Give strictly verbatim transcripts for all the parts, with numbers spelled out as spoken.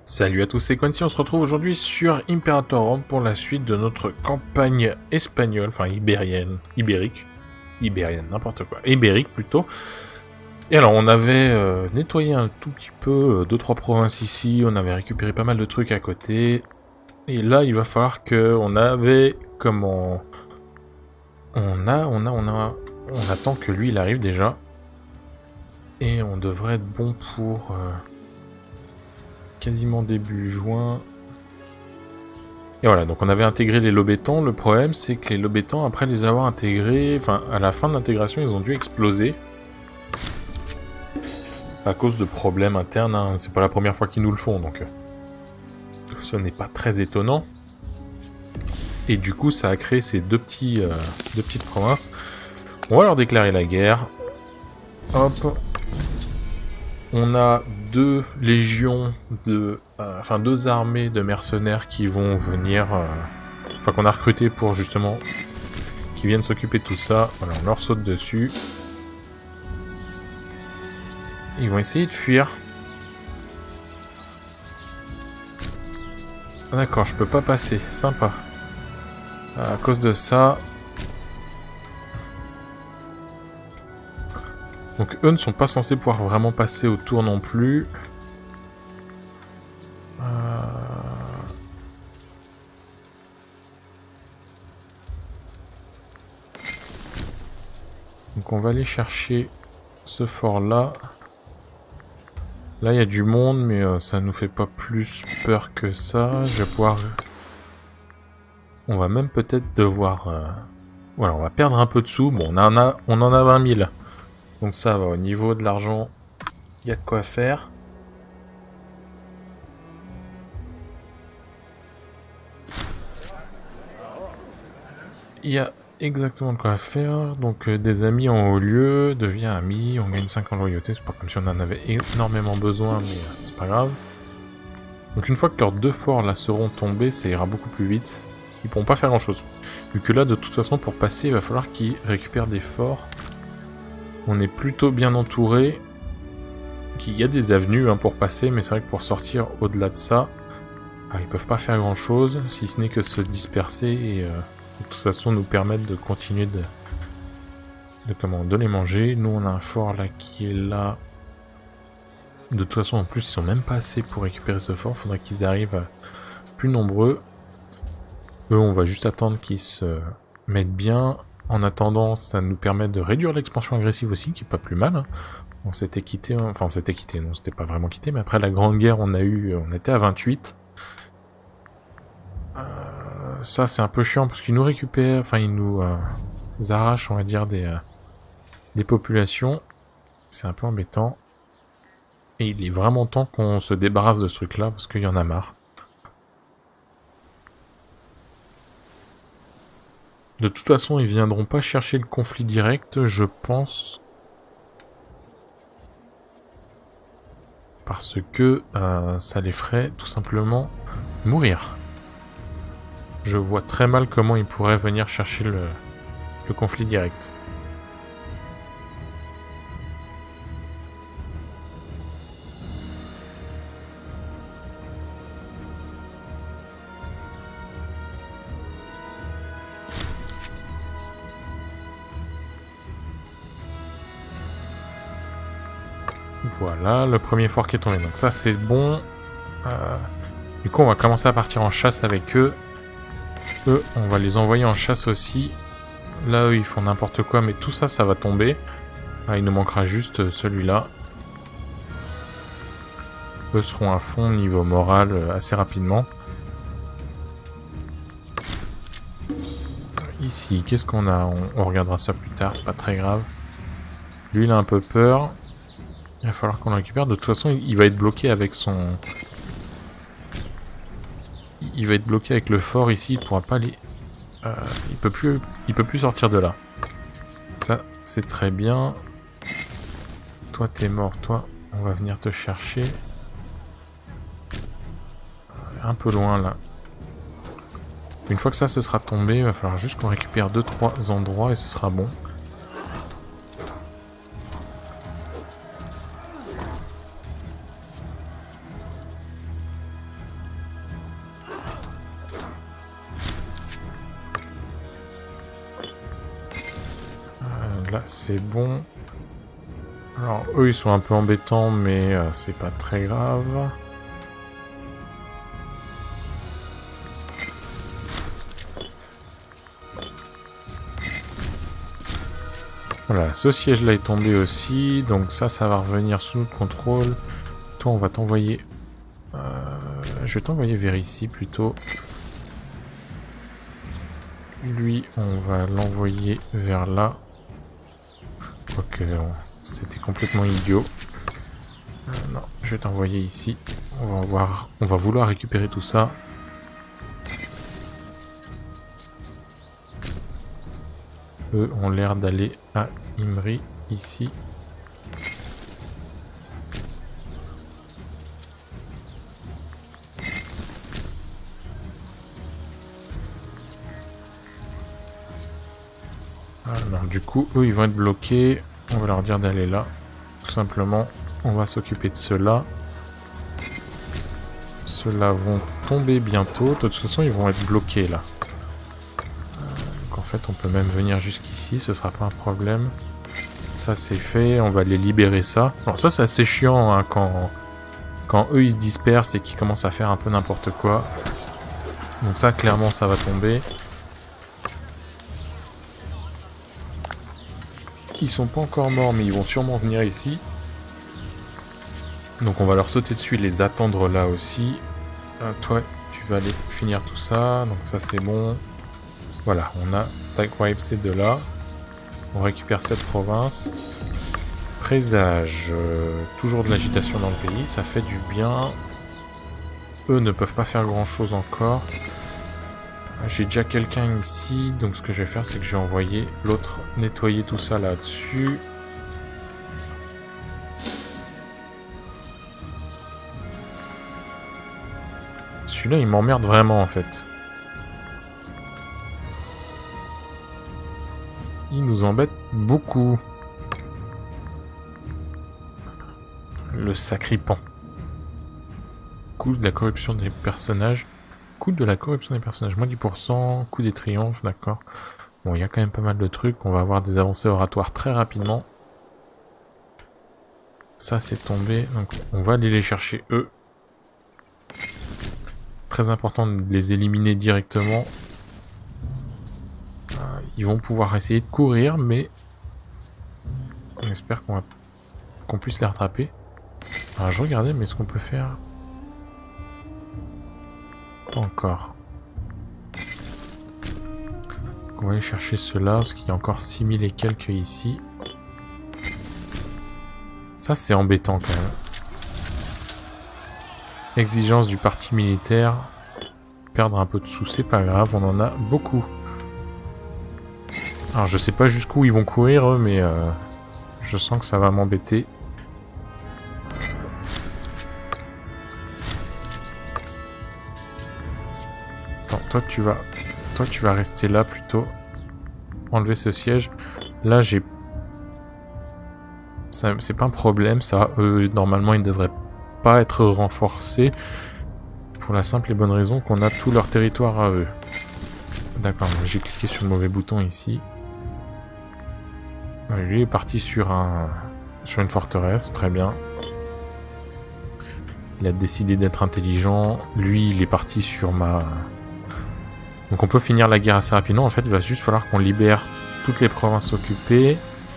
Salut à tous, c'est Quincy, on se retrouve aujourd'hui sur Imperator Rome pour la suite de notre campagne espagnole, enfin ibérienne, ibérique, ibérienne, n'importe quoi, ibérique plutôt. Et alors on avait euh, nettoyé un tout petit peu, euh, deux trois provinces ici, on avait récupéré pas mal de trucs à côté. Et là il va falloir que on avait, comment, on a, on a, on a, on attend que lui il arrive déjà. Et on devrait être bon pour... Euh, quasiment début juin. Et voilà, donc on avait intégré les lobétans. Le problème, c'est que les lobétans, après les avoir intégrés, enfin, à la fin de l'intégration, ils ont dû exploser. À cause de problèmes internes, hein. C'est pas la première fois qu'ils nous le font, donc... Euh, ce n'est pas très étonnant. Et du coup, ça a créé ces deux, petits, euh, deux petites provinces. On va leur déclarer la guerre. Hop. On a deux légions de... Euh, enfin, deux armées de mercenaires qui vont venir... Euh, enfin, qu'on a recruté pour, justement... qui viennent s'occuper de tout ça. Voilà, on leur saute dessus. Ils vont essayer de fuir. Ah, d'accord, je peux pas passer. Sympa. À cause de ça... Donc eux ne sont pas censés pouvoir vraiment passer autour non plus. Euh... Donc on va aller chercher ce fort là. Là il y a du monde mais euh, ça nous fait pas plus peur que ça. Je vais pouvoir... On va même peut-être devoir... Euh... Voilà, on va perdre un peu de sous. Bon, on en a, on en a vingt mille. Donc ça va, au niveau de l'argent, il y a de quoi faire. Il y a exactement de quoi faire. Donc euh, des amis en haut lieu, devient ami, on gagne cinq en loyauté. C'est pas comme si on en avait énormément besoin, mais euh, c'est pas grave. Donc une fois que leurs deux forts là seront tombés, ça ira beaucoup plus vite. Ils pourront pas faire grand chose. Vu que là, de toute façon, pour passer, il va falloir qu'ils récupèrent des forts. On est plutôt bien entouré. Il y a des avenues hein, pour passer, mais c'est vrai que pour sortir au-delà de ça, ah, ils peuvent pas faire grand chose, si ce n'est que se disperser et euh, de toute façon nous permettre de continuer de, de, comment, de les manger. Nous on a un fort là qui est là. De toute façon en plus ils sont même pas assez pour récupérer ce fort, faudrait qu'ils arrivent plus nombreux. Eux on va juste attendre qu'ils se mettent bien. En attendant, ça nous permet de réduire l'expansion agressive aussi, qui est pas plus mal. Hein. On s'était quitté, enfin on s'était quitté, non, c'était pas vraiment quitté, mais après la Grande Guerre, on a eu, on était à vingt-huit. Euh, ça c'est un peu chiant parce qu'ils nous récupèrent, enfin ils nous euh, arrachent, on va dire, des, euh, des populations. C'est un peu embêtant. Et il est vraiment temps qu'on se débarrasse de ce truc-là parce qu'il y en a marre. De toute façon, ils viendront pas chercher le conflit direct, je pense. Parce que euh, ça les ferait tout simplement mourir. Je vois très mal comment ils pourraient venir chercher le, le conflit direct. Voilà, le premier fort qui est tombé. Donc ça c'est bon. Euh, du coup on va commencer à partir en chasse avec eux. Eux, on va les envoyer en chasse aussi. Là, eux, ils font n'importe quoi, mais tout ça, ça va tomber. Ah, il nous manquera juste celui-là. Eux seront à fond niveau moral assez rapidement. Ici, qu'est-ce qu'on a? on, on regardera ça plus tard, c'est pas très grave. Lui, il a un peu peur. Il va falloir qu'on le récupère. De toute façon, il va être bloqué avec son... Il va être bloqué avec le fort ici, il pourra pas aller... Euh, il peut plus, il peut plus sortir de là. Ça, c'est très bien. Toi, t'es mort. Toi, on va venir te chercher. Un peu loin, là. Une fois que ça se sera tombé, il va falloir juste qu'on récupère deux trois endroits et ce sera bon. là c'est bon. Alors eux ils sont un peu embêtants mais euh, c'est pas très grave. Voilà, ce siège là est tombé aussi, donc ça ça va revenir sous notre contrôle. Toi on va t'envoyer... Euh, je vais t'envoyer vers ici plutôt. Lui on va l'envoyer vers là. Quoique c'était complètement idiot. Euh, non, je vais t'envoyer ici. On va voir, on va vouloir récupérer tout ça. Eux ont l'air d'aller à Imri ici. Ah non, du coup, eux ils vont être bloqués. On va leur dire d'aller là. Tout simplement, on va s'occuper de ceux-là. Ceux-là vont tomber bientôt. De toute façon, ils vont être bloqués là. Donc en fait, on peut même venir jusqu'ici, ce sera pas un problème. Ça c'est fait, on va les libérer ça. Alors ça c'est assez chiant hein, quand, quand eux ils se dispersent et qu'ils commencent à faire un peu n'importe quoi. Donc ça clairement ça va tomber. Ils sont pas encore morts mais ils vont sûrement venir ici. Donc on va leur sauter dessus et les attendre là aussi. Euh, toi tu vas aller finir tout ça, donc ça c'est bon. Voilà, on a Stack Wipe ces deux là. On récupère cette province. Présage, euh, toujours de l'agitation dans le pays, ça fait du bien. Eux ne peuvent pas faire grand chose encore. J'ai déjà quelqu'un ici, donc ce que je vais faire c'est que je vais envoyer l'autre nettoyer tout ça là-dessus. Celui-là il m'emmerde vraiment en fait. Il nous embête beaucoup. Le sacripant. Coût de la corruption des personnages. Coût de la corruption des personnages. Moins dix pour cent. Coût des triomphes, d'accord. Bon, il y a quand même pas mal de trucs. On va avoir des avancées oratoires très rapidement. Ça, c'est tombé. Donc, on va aller les chercher eux. Très important de les éliminer directement. Ils vont pouvoir essayer de courir, mais on espère qu'on va qu'on puisse les rattraper. Alors je regardais, mais est-ce qu'on peut faire... Pas encore. On va aller chercher ceux-là, parce qu'il y a encore six mille et quelques ici. Ça c'est embêtant quand même. Exigence du parti militaire. Perdre un peu de sous, c'est pas grave, on en a beaucoup. Alors je sais pas jusqu'où ils vont courir eux, mais euh, je sens que ça va m'embêter. Attends, toi tu vas, toi tu vas rester là plutôt. Enlever ce siège. Là j'ai, c'est pas un problème ça. Eux normalement ils ne devraient pas être renforcés pour la simple et bonne raison qu'on a tout leur territoire à eux. D'accord, j'ai cliqué sur le mauvais bouton ici. Lui est parti sur un sur une forteresse, très bien. Il a décidé d'être intelligent. Lui, il est parti sur ma... Donc on peut finir la guerre assez rapidement. En fait, il va juste falloir qu'on libère toutes les provinces occupées.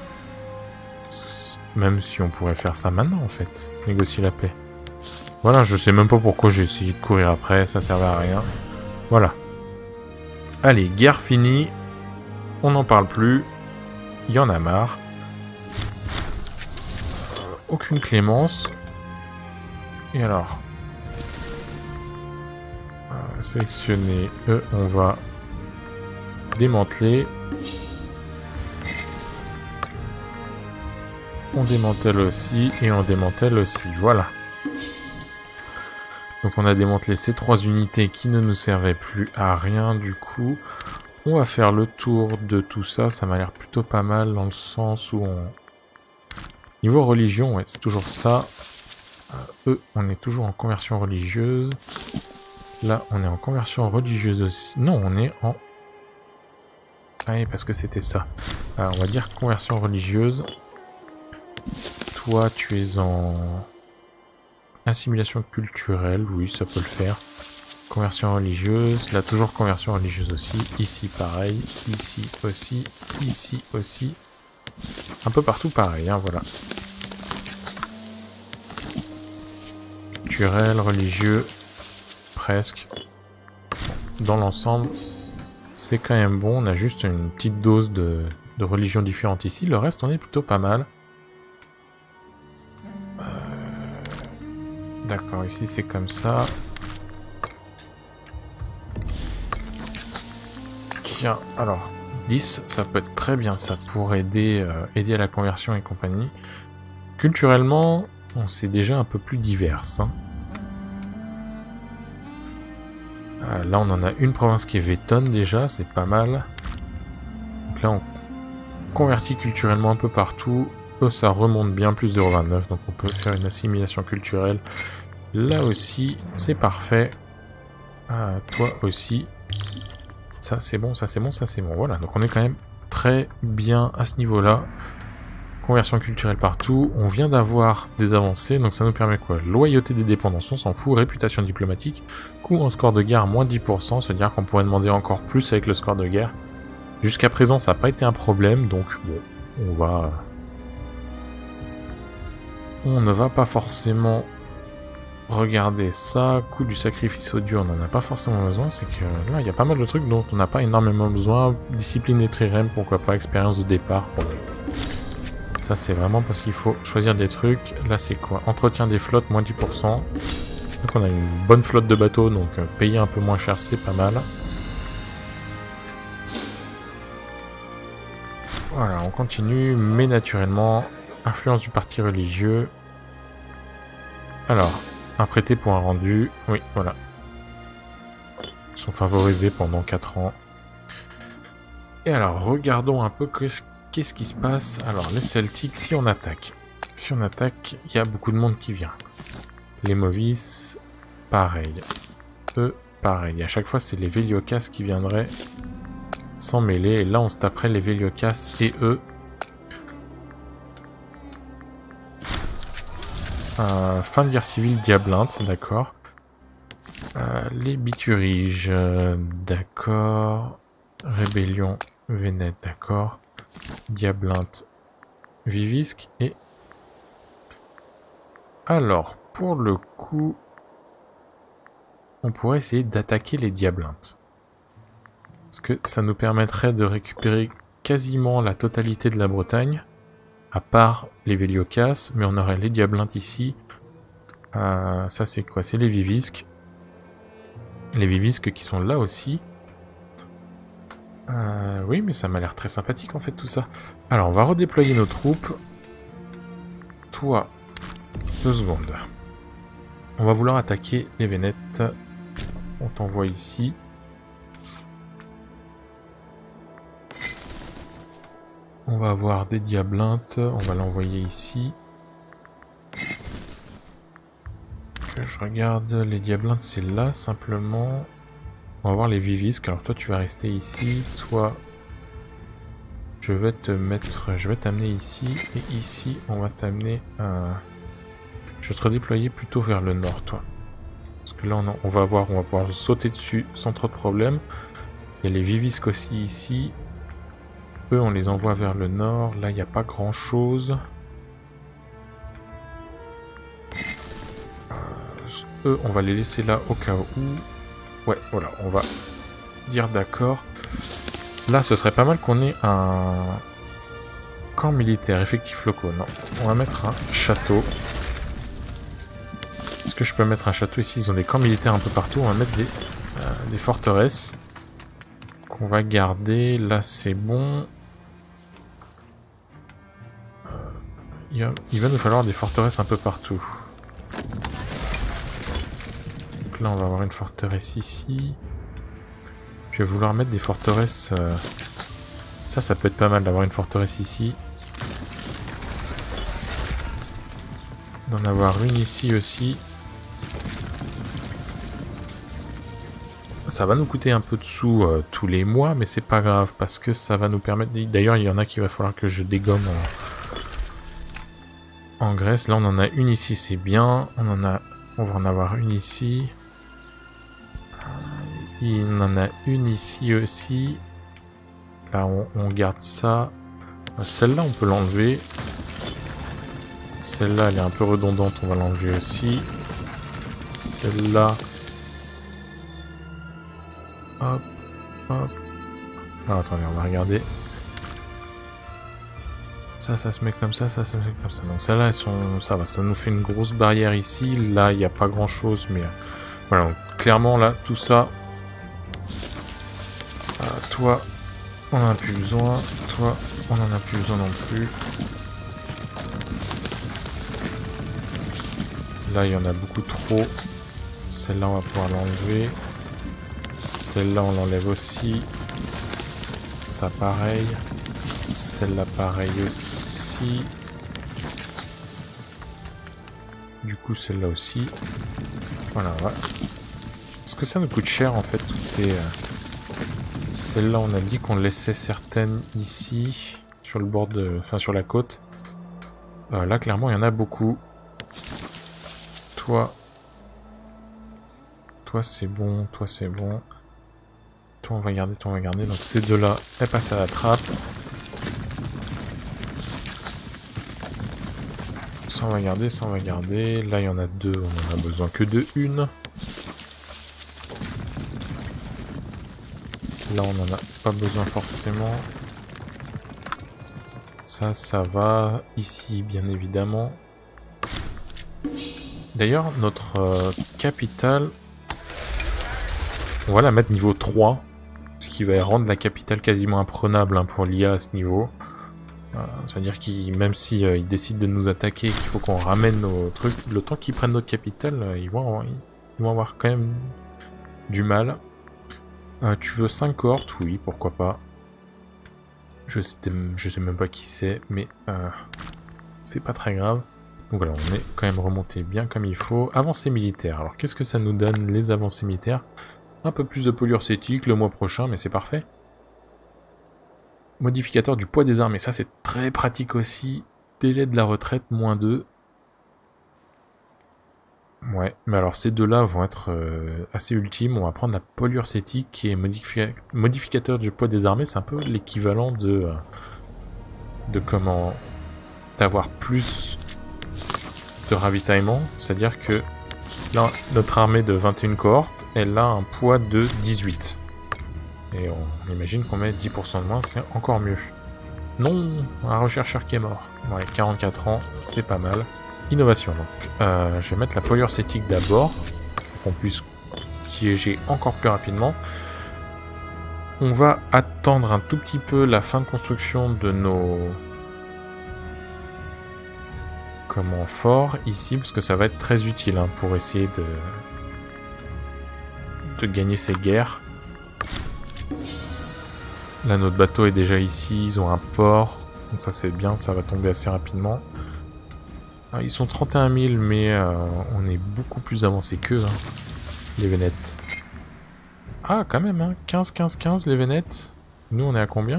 Même si on pourrait faire ça maintenant, en fait. Négocier la paix. Voilà, je sais même pas pourquoi j'ai essayé de courir après. Ça servait à rien. Voilà. Allez, guerre finie. On n'en parle plus. Il y en a marre. Euh, aucune clémence. Et alors euh, sélectionner. Eux, on va démanteler. On démantèle aussi. Et on démantèle aussi. Voilà. Donc on a démantelé ces trois unités qui ne nous servaient plus à rien du coup. On va faire le tour de tout ça, ça m'a l'air plutôt pas mal dans le sens où on... Niveau religion, ouais, c'est toujours ça. Euh, eux, on est toujours en conversion religieuse. Là, on est en conversion religieuse aussi. Non, on est en... Ah oui, parce que c'était ça. Alors, on va dire conversion religieuse. Toi, tu es en assimilation culturelle. Oui, ça peut le faire. Conversion religieuse. Là, toujours conversion religieuse aussi. Ici, pareil. Ici aussi. Ici aussi. Un peu partout, pareil. Hein, voilà. Culturel, religieux. Presque. Dans l'ensemble, c'est quand même bon. On a juste une petite dose de, de religions différentes ici. Le reste, on est plutôt pas mal. Euh... D'accord, ici c'est comme ça. Tiens, alors, dix, ça peut être très bien ça pour aider, euh, aider à la conversion et compagnie. Culturellement, on s'est déjà un peu plus divers. Hein. Euh, là, on en a une province qui est vétonne déjà, c'est pas mal. Donc là, on convertit culturellement un peu partout. Eux, ça remonte bien, plus zéro virgule vingt-neuf, donc on peut faire une assimilation culturelle. Là aussi, c'est parfait. Euh, toi aussi. Ça, c'est bon, ça, c'est bon, ça, c'est bon. Voilà, donc on est quand même très bien à ce niveau-là. Conversion culturelle partout. On vient d'avoir des avancées, donc ça nous permet quoi? Loyauté des dépendances, on s'en fout. Réputation diplomatique. Coût en score de guerre, moins dix pour cent. C'est-à-dire qu'on pourrait demander encore plus avec le score de guerre. Jusqu'à présent, ça n'a pas été un problème, donc bon, on va... On ne va pas forcément regarder ça. Coût du sacrifice odieux, on n'en a pas forcément besoin. C'est que là, il y a pas mal de trucs dont on n'a pas énormément besoin. Discipline et trirème, pourquoi pas. Expérience de départ. Bon. Ça, c'est vraiment parce qu'il faut choisir des trucs. Là, c'est quoi? Entretien des flottes, moins dix pour cent. Donc, on a une bonne flotte de bateaux, donc euh, payer un peu moins cher, c'est pas mal. Voilà, on continue, mais naturellement, influence du parti religieux. Alors, un prêté pour un rendu, oui, voilà. Ils sont favorisés pendant quatre ans. Et alors, regardons un peu qu'est-ce qu'est-ce qui se passe. Alors, les Celtiques, si on attaque, si on attaque, il y a beaucoup de monde qui vient. Les Movis, pareil. Eux, pareil. À chaque fois, c'est les Véliocas qui viendraient s'en mêler. Et là, on se taperait les Véliocas et eux. Euh, fin de guerre civile, Diablinte, d'accord. Euh, les Bituriges, euh, d'accord. Rébellion, Vénète, d'accord. Diablinte, Vivisque et... Alors, pour le coup, on pourrait essayer d'attaquer les Diablintes. Parce que ça nous permettrait de récupérer quasiment la totalité de la Bretagne. À part les Véliocas, mais on aurait les Diablintes ici. Euh, ça c'est quoi? C'est les Vivisques. Les Vivisques qui sont là aussi. Euh, oui, mais ça m'a l'air très sympathique en fait tout ça. Alors on va redéployer nos troupes. Toi, deux secondes. On va vouloir attaquer les Vénètes. On t'envoie ici. On va avoir des Diablintes, on va l'envoyer ici. Que je regarde, les Diablintes c'est là simplement. On va voir les Vivisques, alors toi tu vas rester ici, toi je vais te mettre, je vais t'amener ici, et ici on va t'amener un... Je vais te redéployer plutôt vers le nord toi. Parce que là on, on va voir, on va pouvoir sauter dessus sans trop de problèmes. Il y a les Vivisques aussi ici. Eux, on les envoie vers le nord. Là, il n'y a pas grand-chose. Euh, eux, on va les laisser là au cas où. Ouais, voilà, on va dire d'accord. Là, ce serait pas mal qu'on ait un camp militaire, effectif locaux. Non, on va mettre un château. Est-ce que je peux mettre un château ici? Ils ont des camps militaires un peu partout. On va mettre des, euh, des forteresses qu'on va garder. Là, c'est bon. Il va nous falloir des forteresses un peu partout. Donc là, on va avoir une forteresse ici. Je vais vouloir mettre des forteresses... Euh... Ça, ça peut être pas mal d'avoir une forteresse ici. D'en avoir une ici aussi. ça va nous coûter un peu de sous euh, tous les mois, mais c'est pas grave, parce que ça va nous permettre... D'ailleurs, il y en a qu'il va falloir que je dégomme en... en Grèce. Là, on en a une ici, c'est bien. On en a... On va en avoir une ici. Il en a une ici aussi. Là, on, on garde ça. Celle-là, on peut l'enlever. Celle-là, elle est un peu redondante, on va l'enlever aussi. Celle-là... Hop, hop. Alors, attendez, on va regarder. Ça, ça se met comme ça, ça se met comme ça. Donc celles-là, elles sont... ça va, ça nous fait une grosse barrière ici. Là, il n'y a pas grand-chose, mais... Voilà, donc, clairement, là, tout ça... Euh, toi, on en a plus besoin. Toi, on en a plus besoin non plus. Là, il y en a beaucoup trop. Celle-là, on va pouvoir l'enlever. Celle-là, on l'enlève aussi. Ça, pareil. Celle-là, pareil aussi. Du coup, celle-là aussi. Voilà, ouais. Est-ce que ça nous coûte cher, en fait, toutes ces... Euh... Celle-là, on a dit qu'on laissait certaines ici, sur le bord de... Enfin, sur la côte. Euh, là, clairement, il y en a beaucoup. Toi... Toi, c'est bon. Toi, c'est bon. Toi, on va garder. Toi, on va garder. Donc, ces deux-là, elles passent à la trappe. Ça, on va garder. Ça, on va garder. Là, il y en a deux. On en a besoin que de une. Là, on n'en a pas besoin forcément. Ça, ça va. Ici, bien évidemment. D'ailleurs, notre euh, capitale, on va la mettre niveau trois. Ce qui va rendre la capitale quasiment imprenable hein, pour l'I A à ce niveau. Euh, ça veut dire qu'ils, même si euh, ils décident de nous attaquer et qu'il faut qu'on ramène nos trucs, le temps qu'ils prennent notre capitale, euh, ils, vont avoir, ils vont avoir quand même du mal. Euh, tu veux cinq cohortes? Oui, pourquoi pas. Je sais, je sais même pas qui c'est, mais euh, c'est pas très grave. Donc voilà, on est quand même remonté bien comme il faut. Avancée militaire. Alors qu'est-ce que ça nous donne les avancées militaires? Un peu plus de pollueur cétique le mois prochain, mais c'est parfait. Modificateur du poids des armées, ça c'est très pratique aussi. Délai de la retraite, moins deux. Ouais, mais alors ces deux-là vont être euh, assez ultimes. On va prendre la pollueur cétique qui est modifi modificateur du poids des armées. C'est un peu l'équivalent de... Euh, de comment... d'avoir plus de ravitaillement. C'est-à-dire que là, notre armée de vingt et une cohortes, elle a un poids de dix-huit. Et on imagine qu'on met dix pour cent de moins, c'est encore mieux. Non, un rechercheur qui est mort. Ouais, quarante-quatre ans, c'est pas mal. Innovation, donc. Euh, je vais mettre la pollueur cétique d'abord, pour qu'on puisse siéger encore plus rapidement. On va attendre un tout petit peu la fin de construction de nos... Comment forts ici, parce que ça va être très utile hein, pour essayer de... de gagner ces guerres. Là, notre bateau est déjà ici, ils ont un port, donc ça c'est bien, ça va tomber assez rapidement. Alors, ils sont trente et un mille, mais euh, on est beaucoup plus avancé qu'eux, hein, les Vénètes. Ah, quand même, hein, quinze, quinze, quinze, les Vénètes. Nous, on est à combien?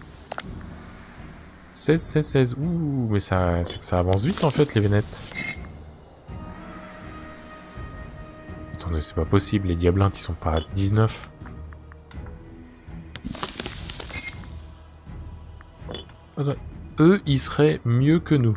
seize, seize, seize. Ouh, mais ça, c'est que ça avance vite, en fait, les Vénètes. Attendez, c'est pas possible, les Diablintes, ils sont pas à dix-neuf. Attends, eux, ils seraient mieux que nous.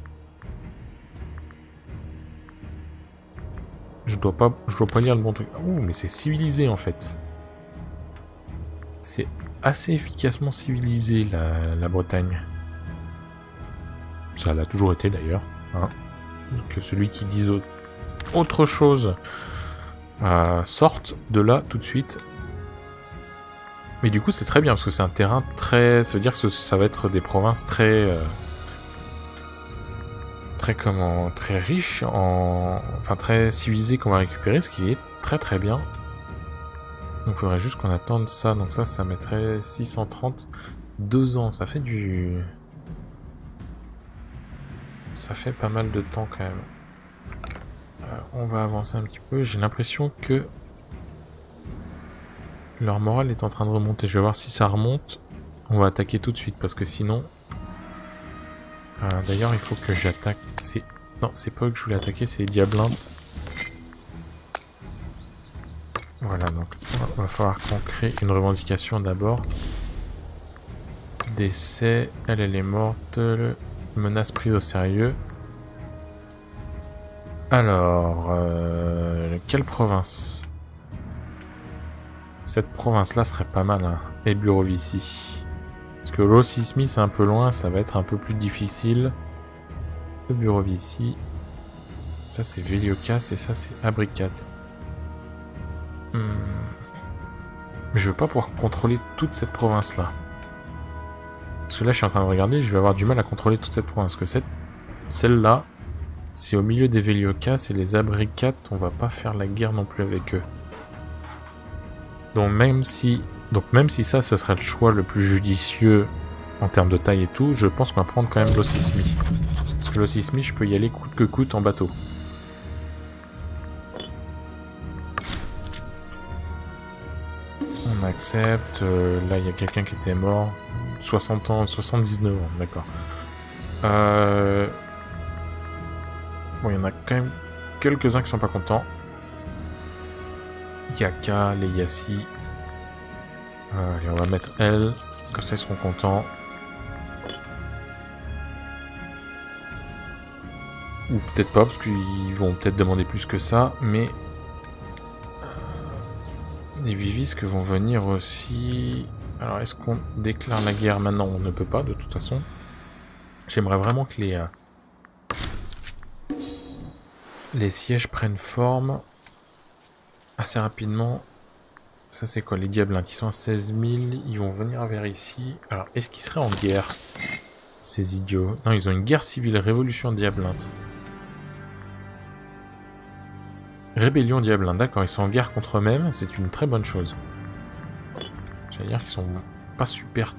Je dois pas, je dois pas lire le bon truc. Ouh, mais c'est civilisé en fait. C'est assez efficacement civilisé la, la Bretagne. Ça l'a toujours été d'ailleurs. Hein. Que celui qui dise autre, autre chose euh, sorte de là tout de suite. Mais du coup c'est très bien parce que c'est un terrain très... Ça veut dire que ça va être des provinces très... Euh, très comment... Très riches, en... enfin très civilisées qu'on va récupérer, ce qui est très très bien. Donc il faudrait juste qu'on attende ça. Donc ça, ça mettrait six cent trente. Deux ans, ça fait du... Ça fait pas mal de temps quand même. Euh, on va avancer un petit peu. J'ai l'impression que... Leur morale est en train de remonter. Je vais voir si ça remonte. On va attaquer tout de suite parce que sinon... Euh, D'ailleurs, il faut que j'attaque... Non, c'est pas eux que je voulais attaquer, c'est les Diablintes. Voilà, donc il va falloir qu'on crée une revendication d'abord. Décès, elle, elle est morte. Menace prise au sérieux. Alors, euh, quelle province? Cette province-là serait pas mal, hein. Et Burovici. Parce que Losismi, c'est un peu loin, ça va être un peu plus difficile. Burovici. Ça, c'est Veliokas et ça, c'est Abricat. Hmm. Mais je veux pas pouvoir contrôler toute cette province-là. Parce que là, je suis en train de regarder, je vais avoir du mal à contrôler toute cette province. Parce que cette... celle-là, c'est au milieu des Veliokas et les Abricat, on va pas faire la guerre non plus avec eux. Donc même si, donc même si ça, ce serait le choix le plus judicieux en termes de taille et tout, je pense qu'on va prendre quand même Losismi. Parce que Losismi, je peux y aller coûte que coûte en bateau. On accepte. Euh, là, il y a quelqu'un qui était mort. soixante ans, soixante-dix-neuf ans, d'accord. Euh... Bon, il y en a quand même quelques-uns qui sont pas contents. Yaka, les Yassi. Euh, allez, on va mettre elle. Comme ça, ils seront contents. Ou peut-être pas, parce qu'ils vont peut-être demander plus que ça, mais... Les Vivisques vont venir aussi... Alors, est-ce qu'on déclare la guerre maintenant? On ne peut pas, de toute façon. J'aimerais vraiment que les... Euh, les sièges prennent forme assez rapidement. Ça, c'est quoi? Les Diablintes, ils sont à seize mille, ils vont venir vers ici. Alors, est-ce qu'ils seraient en guerre, ces idiots? Non, ils ont une guerre civile, révolution Diablinte. Rébellion Diablin, d'accord, ils sont en guerre contre eux-mêmes, c'est une très bonne chose. C'est-à-dire qu'ils sont pas super...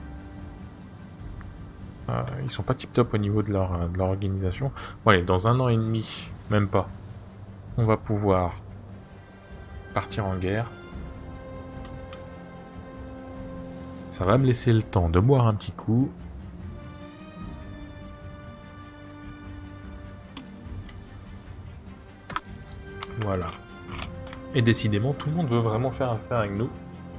Euh, ils sont pas tip-top au niveau de leur, de leur organisation. Bon allez, dans un an et demi, même pas, on va pouvoir partir en guerre. Ça va me laisser le temps de boire un petit coup. Voilà. Et décidément, tout le monde veut vraiment faire affaire avec nous.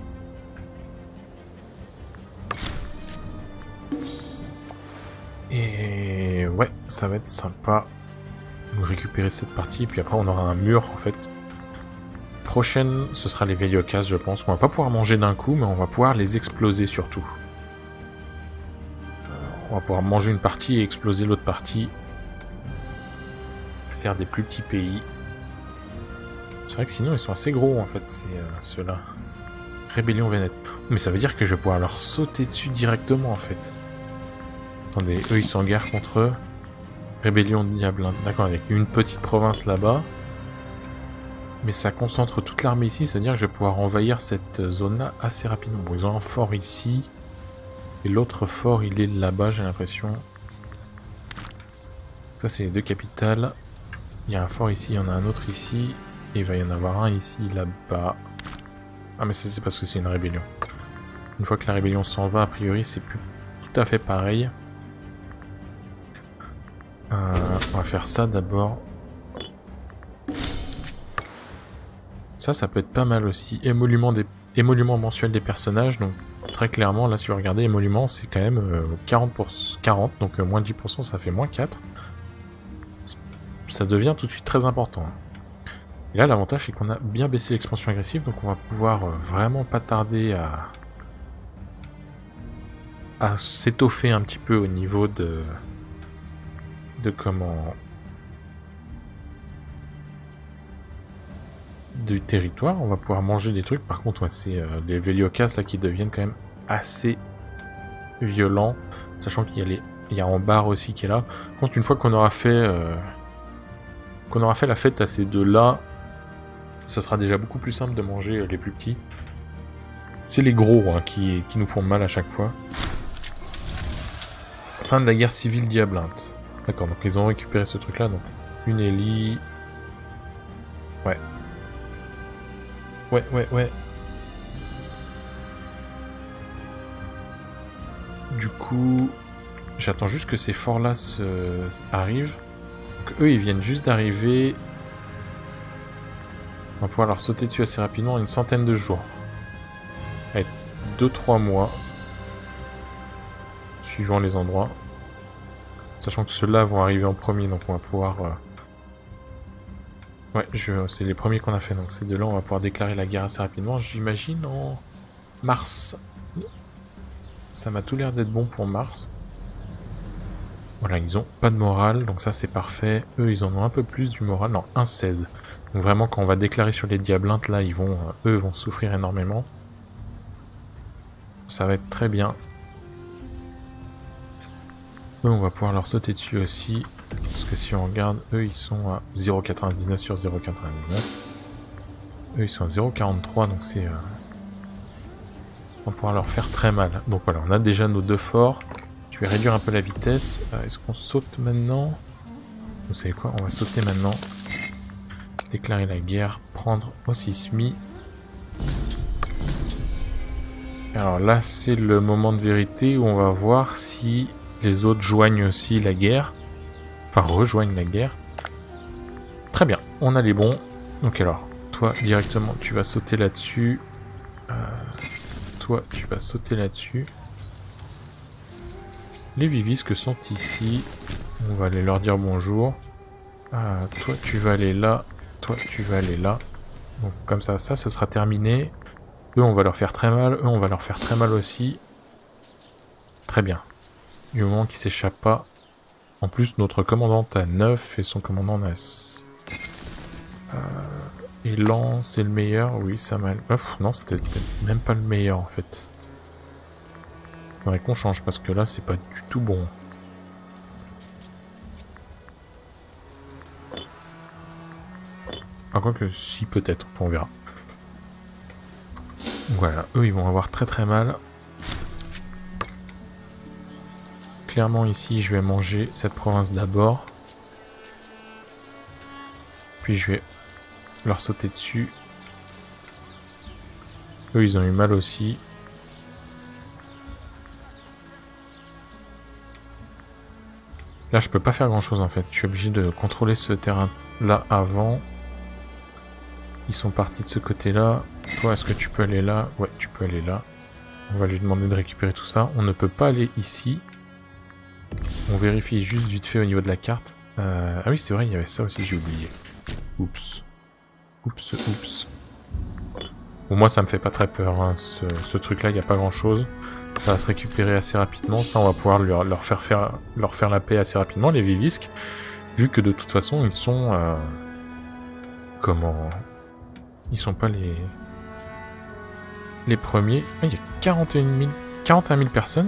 Et ouais, ça va être sympa de récupérer cette partie. Puis après, on aura un mur, en fait. Prochaine, ce sera les Veliokas, je pense. On va pas pouvoir manger d'un coup, mais on va pouvoir les exploser, surtout. On va pouvoir manger une partie et exploser l'autre partie. Faire des plus petits pays. C'est vrai que sinon ils sont assez gros en fait, c'est euh, ceux-là. Rébellion Vénète. Mais ça veut dire que je vais pouvoir leur sauter dessus directement en fait. Attendez, eux ils sont en guerre contre eux. Rébellion Diablin. D'accord, avec une petite province là-bas. Mais ça concentre toute l'armée ici, ça veut dire que je vais pouvoir envahir cette zone-là assez rapidement. Bon, ils ont un fort ici. Et l'autre fort il est là-bas, j'ai l'impression. Ça c'est les deux capitales. Il y a un fort ici, il y en a un autre ici. Et il va y en avoir un ici, là-bas. Ah mais ça c'est parce que c'est une rébellion. Une fois que la rébellion s'en va, a priori c'est plus tout à fait pareil. Euh, on va faire ça d'abord. Ça, ça peut être pas mal aussi. Émolument, des... Émolument mensuel des personnages. Donc très clairement, là si vous regardez, émolument c'est quand même euh, quarante pour cent, quarante, donc euh, moins dix pour cent ça fait moins quatre. Ça devient tout de suite très important. Et là, l'avantage, c'est qu'on a bien baissé l'expansion agressive, donc on va pouvoir euh, vraiment pas tarder à, à s'étoffer un petit peu au niveau de, de comment, du territoire. On va pouvoir manger des trucs. Par contre, ouais, c'est euh, les Veliokas là qui deviennent quand même assez violents, sachant qu'il y a les, il y a Ambar aussi qui est là. Par contre, une fois qu'on aura fait, euh, qu'on aura fait la fête à ces deux-là. Ça sera déjà beaucoup plus simple de manger les plus petits. C'est les gros hein, qui, qui nous font mal à chaque fois. Fin de la guerre civile Diablinte. D'accord, donc ils ont récupéré ce truc là. Donc une Ellie. Ouais. Ouais, ouais, ouais. Du coup, j'attends juste que ces forts-là se... arrivent. Donc eux, ils viennent juste d'arriver. On va pouvoir leur sauter dessus assez rapidement, une centaine de jours. Avec deux trois mois. Suivant les endroits. Sachant que ceux-là vont arriver en premier, donc on va pouvoir... Euh... Ouais, je... c'est les premiers qu'on a fait, donc ces deux-là, on va pouvoir déclarer la guerre assez rapidement. J'imagine en mars. Ça m'a tout l'air d'être bon pour mars. Voilà, ils ont pas de morale, donc ça c'est parfait. Eux, ils en ont un peu plus du moral. Non, un seize. Donc vraiment, quand on va déclarer sur les diablintes, là, ils vont, euh, eux vont souffrir énormément. Ça va être très bien. Eux, on va pouvoir leur sauter dessus aussi. Parce que si on regarde, eux, ils sont à zéro virgule quatre-vingt-dix-neuf sur zéro virgule quatre-vingt-dix-neuf. Eux, ils sont à zéro virgule quarante-trois, donc c'est... Euh... On va pouvoir leur faire très mal. Donc voilà, on a déjà nos deux forts. Je vais réduire un peu la vitesse. Euh, Est-ce qu'on saute maintenant? Vous savez quoi? On va sauter maintenant. Déclarer la guerre. Prendre au sismi. Alors là, c'est le moment de vérité où on va voir si les autres joignent aussi la guerre. Enfin, rejoignent la guerre. Très bien, on a les bons. Donc alors, toi, directement, tu vas sauter là-dessus. Euh, toi, tu vas sauter là-dessus. Les vivisques sont ici. On va aller leur dire bonjour. Euh, toi, tu vas aller là. Toi, tu vas aller là. Donc comme ça, ça, ce sera terminé. Eux, on va leur faire très mal. Eux, on va leur faire très mal aussi. Très bien. Du moment qu'ils s'échappent pas. En plus, notre commandante a neuf et son commandant en a... Euh, Élan, c'est le meilleur. Oui, ça m'a... Ouf, non, c'était même pas le meilleur, en fait. Il faudrait qu'on change, parce que là, c'est pas du tout bon. Ah, quoi que si, peut-être. On verra. Voilà, eux, ils vont avoir très très mal. Clairement, ici, je vais manger cette province d'abord. Puis je vais leur sauter dessus. Eux, ils ont eu mal aussi. Là, je peux pas faire grand chose en fait. Je suis obligé de contrôler ce terrain-là avant. Ils sont partis de ce côté-là. Toi, est-ce que tu peux aller là? Ouais, tu peux aller là. On va lui demander de récupérer tout ça. On ne peut pas aller ici. On vérifie juste vite fait au niveau de la carte. Euh... Ah oui, c'est vrai, il y avait ça aussi, j'ai oublié. Oups. Oups, oups. Bon, moi, ça me fait pas très peur, hein. Ce, ce truc-là, il n'y a pas grand-chose. Ça va se récupérer assez rapidement. Ça, on va pouvoir leur, leur, faire, faire, leur faire la paix assez rapidement, les vivisques. Vu que de toute façon, ils sont... Euh... Comment... Ils sont pas les... Les premiers... Ah, il y a quarante et un mille... quarante et un mille personnes.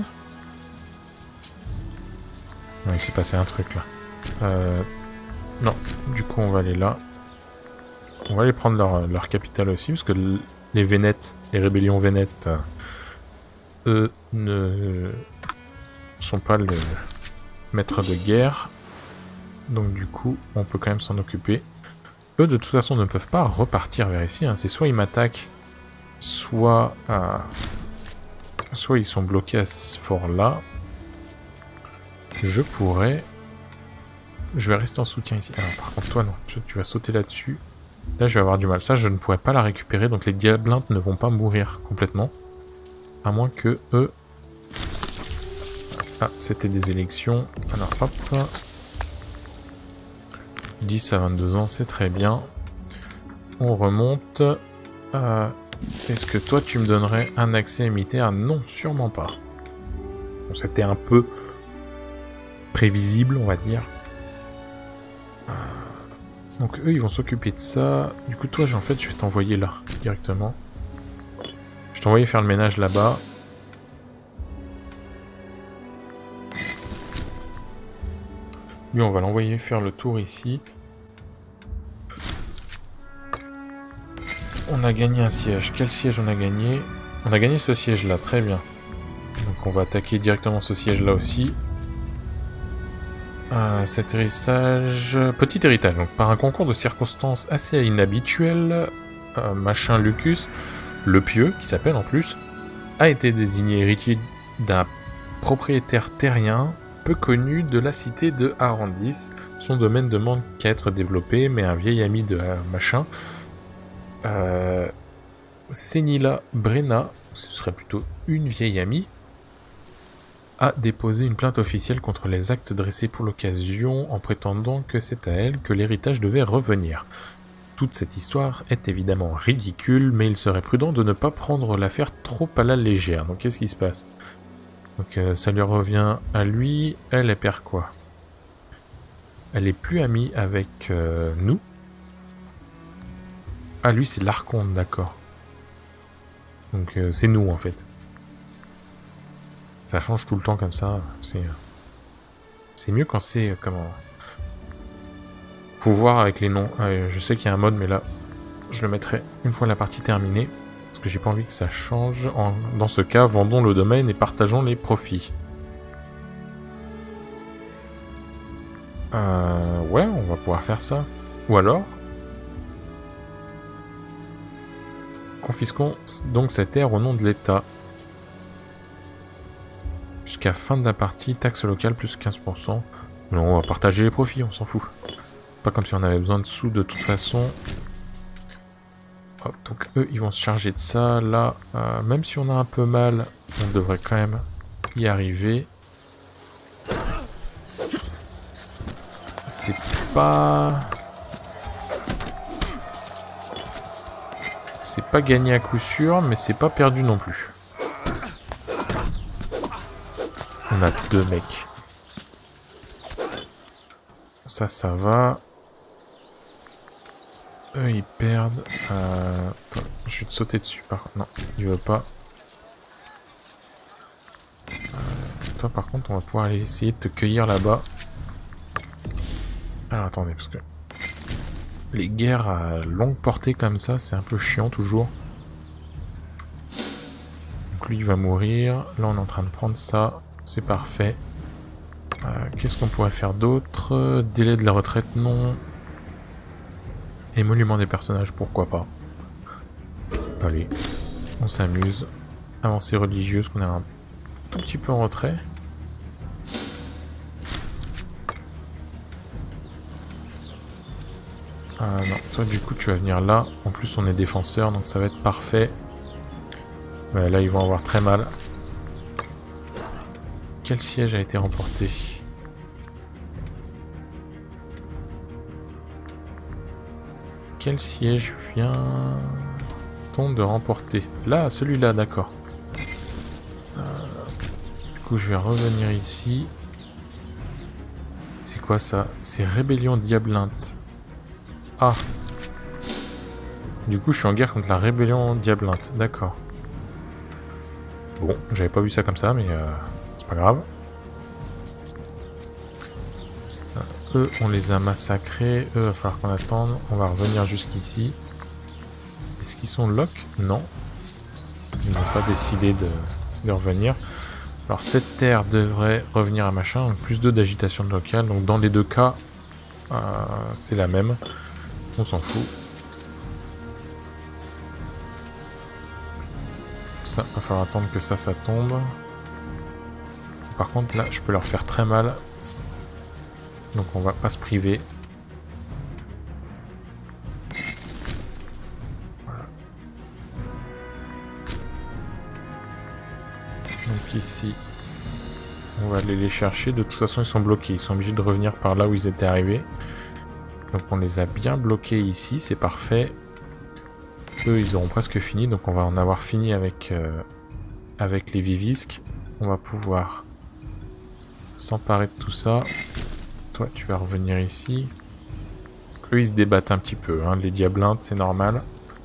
Non, il s'est passé un truc, là. Euh... Non, du coup, on va aller là. On va aller prendre leur, leur capitale aussi, parce que les Vénètes, les rébellions Vénètes... Euh... Eux ne sont pas le maître de guerre. Donc du coup, on peut quand même s'en occuper. Eux, de toute façon, ne peuvent pas repartir vers ici. Hein. C'est soit ils m'attaquent, soit... Euh, soit ils sont bloqués à ce fort-là. Je pourrais... Je vais rester en soutien ici. Alors par contre, toi, non. Tu, tu vas sauter là-dessus. Là, je vais avoir du mal. Ça, je ne pourrais pas la récupérer. Donc les diablintes ne vont pas mourir complètement. À moins que eux... Ah, c'était des élections. Alors, hop. dix à vingt-deux ans, c'est très bien. On remonte. Euh, Est-ce que toi, tu me donnerais un accès militaire? Non, sûrement pas. Bon, c'était un peu prévisible, on va dire. Euh, donc, eux, ils vont s'occuper de ça. Du coup, toi, en fait, je vais t'envoyer là, directement. Je t'ai envoyé faire le ménage là-bas. Lui, on va l'envoyer faire le tour ici. On a gagné un siège. Quel siège on a gagné? On a gagné ce siège-là, très bien. Donc on va attaquer directement ce siège-là aussi. Euh, cet héritage... Petit héritage. Donc par un concours de circonstances assez inhabituel, euh, machin Lucus... Le Pieux, qui s'appelle en plus, a été désigné héritier d'un propriétaire terrien, peu connu de la cité de Arandis. Son domaine demande qu'à être développé, mais un vieil ami de euh, machin, euh, Senila Brenna, ce serait plutôt une vieille amie, a déposé une plainte officielle contre les actes dressés pour l'occasion en prétendant que c'est à elle que l'héritage devait revenir. Toute cette histoire est évidemment ridicule, mais il serait prudent de ne pas prendre l'affaire trop à la légère. Donc qu'est-ce qui se passe? Donc euh, ça lui revient à lui, elle, elle perd quoi? Elle est plus amie avec euh, nous. Ah, lui c'est l'Archonte, d'accord. Donc euh, c'est nous en fait. Ça change tout le temps comme ça, c'est... C'est mieux quand c'est... Euh, comment... Pouvoir avec les noms. Euh, je sais qu'il y a un mode, mais là, je le mettrai une fois la partie terminée. Parce que j'ai pas envie que ça change. En... Dans ce cas, vendons le domaine et partageons les profits. Euh... Ouais, on va pouvoir faire ça. Ou alors... Confisquons donc cette terre au nom de l'État. Jusqu'à fin de la partie, taxe locale plus quinze pour cent. Non, on va partager les profits, on s'en fout. Pas comme si on avait besoin de sous de toute façon. Hop, donc eux, ils vont se charger de ça. Là, euh, même si on a un peu mal, on devrait quand même y arriver. C'est pas... C'est pas gagné à coup sûr, mais c'est pas perdu non plus. On a deux mecs. Ça, ça va. Eux, ils perdent. Euh... Attends, je vais te sauter dessus. Par contre, non, il veut pas. Euh... Toi, par contre, on va pouvoir aller essayer de te cueillir là-bas. Alors, attendez, parce que... Les guerres à longue portée comme ça, c'est un peu chiant toujours. Donc lui, il va mourir. Là, on est en train de prendre ça. C'est parfait. Euh, Qu'est-ce qu'on pourrait faire d'autre? Délai de la retraite, non. Émolument des personnages, pourquoi pas. Allez, on s'amuse. Avancée religieuse, qu'on est un tout petit peu en retrait. Euh, non, toi du coup tu vas venir là. En plus on est défenseur, donc ça va être parfait. Ouais, là ils vont avoir très mal. Quel siège a été remporté? Quel siège vient-on de remporter? Là, celui-là, d'accord. Euh, du coup, je vais revenir ici. C'est quoi ça? C'est Rébellion Diablinte. Ah. Du coup, je suis en guerre contre la Rébellion Diablinte. D'accord. Bon, j'avais pas vu ça comme ça, mais euh, c'est pas grave. Euh, eux, on les a massacrés. Eux, il va falloir qu'on attende. On va revenir jusqu'ici. Est-ce qu'ils sont lock? Non. Ils n'ont pas décidé de, de revenir. Alors, cette terre devrait revenir à machin. Donc, plus deux d'agitation locale. Donc, dans les deux cas, euh, c'est la même. On s'en fout. Ça, va falloir attendre que ça, ça tombe. Par contre, là, je peux leur faire très mal. Donc, on va pas se priver. Voilà. Donc ici, on va aller les chercher. De toute façon, ils sont bloqués. Ils sont obligés de revenir par là où ils étaient arrivés. Donc on les a bien bloqués ici, c'est parfait. Eux, ils auront presque fini, donc on va en avoir fini avec, euh, avec les vivisques. On va pouvoir s'emparer de tout ça. Toi, tu vas revenir ici. Donc, eux, ils se débattent un petit peu, hein. Les diablintes, c'est normal.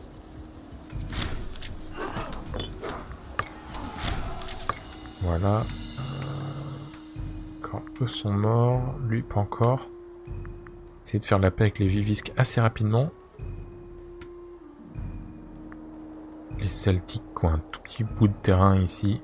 Voilà. Euh... Quand eux sont morts, lui pas encore. Essayer de faire la paix avec les vivisques assez rapidement. Les Celtiques qui ont un tout petit bout de terrain ici.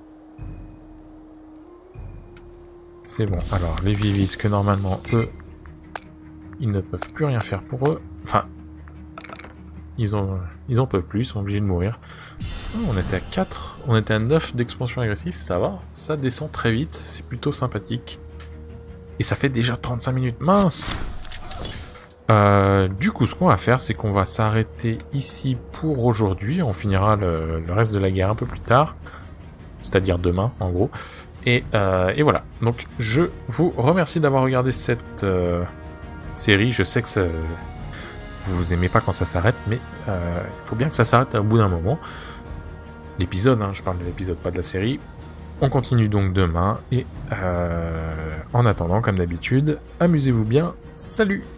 C'est bon. Alors, les vivisques, normalement, eux, ils ne peuvent plus rien faire pour eux. Enfin, ils ont, ils en peuvent plus, ils sont obligés de mourir. Oh, on était à quatre, on était à neuf d'expansion agressive, ça va. Ça descend très vite, c'est plutôt sympathique. Et ça fait déjà trente-cinq minutes, mince. Euh, du coup, ce qu'on va faire, c'est qu'on va s'arrêter ici pour aujourd'hui. On finira le, le reste de la guerre un peu plus tard. C'est-à-dire demain, en gros. Et, euh, et voilà. Donc, je vous remercie d'avoir regardé cette euh, série. Je sais que ça, vous aimez pas quand ça s'arrête, mais euh, il faut bien que ça s'arrête au bout d'un moment. L'épisode, hein, je parle de l'épisode, pas de la série. On continue donc demain. Et euh, en attendant, comme d'habitude, amusez-vous bien. Salut!